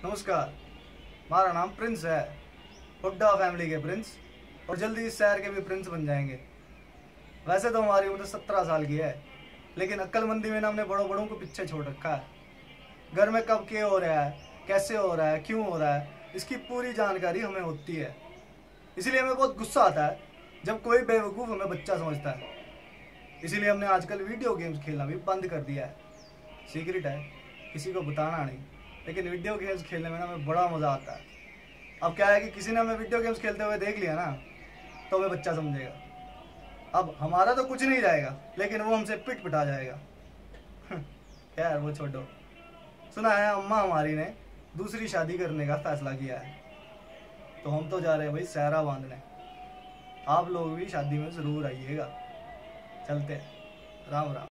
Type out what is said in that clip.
नमस्कार। हमारा नाम प्रिंस है, हुड्डा फैमिली के प्रिंस, और जल्दी इस शहर के भी प्रिंस बन जाएंगे। वैसे तो हमारी उम्र 17 साल की है, लेकिन अक्लमंदी में ना हमने बड़ों बड़ों को पीछे छोड़ रखा है। घर में कब क्या हो रहा है, कैसे हो रहा है, क्यों हो रहा है, इसकी पूरी जानकारी हमें होती है। इसीलिए हमें बहुत गुस्सा आता है जब कोई बेवकूफ़ हमें बच्चा समझता है। इसीलिए हमने आजकल वीडियो गेम्स खेलना भी बंद कर दिया है। सीक्रेट है, किसी को बताना नहीं, लेकिन वीडियो गेम्स खेलने में ना हमें बड़ा मज़ा आता है। अब क्या है कि किसी ने हमें वीडियो गेम्स खेलते हुए देख लिया ना, तो हमें बच्चा समझेगा। अब हमारा तो कुछ नहीं जाएगा, लेकिन वो हमसे पिट पिटा जाएगा। यार वो छोड़ो। सुना है अम्मा हमारी ने दूसरी शादी करने का फैसला किया है, तो हम तो जा रहे हैं भाई सहरा बांधने। आप लोग भी शादी में ज़रूर आइएगा। चलते हैं, राम राम।